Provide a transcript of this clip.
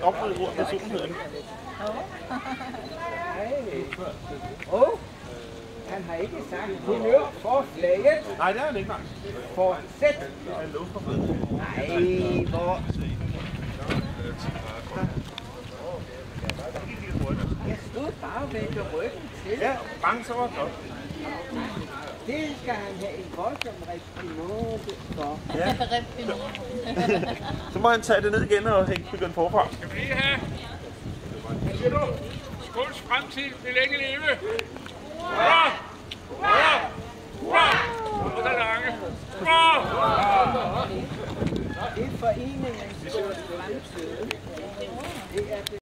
oplevet ord med solnøden. Han har ikke sagt honnør for flaget. Nej, det er han ikke, nej. Fortsæt. Jeg lover for fedt. Nej, hvor... Jeg stod bare og vendte ryggen til. Ja, bange så var det godt. Det skal han have en voldsom reprimande for. Ja. Så må han tage det ned igen og begynde forfra. Skal vi lige have? Hvad siger du? Skåls fremtid vil længe leve. Hurra! Hurra! Hurra! Og der lange. Hurra! Det er foreningens fremtid. Det er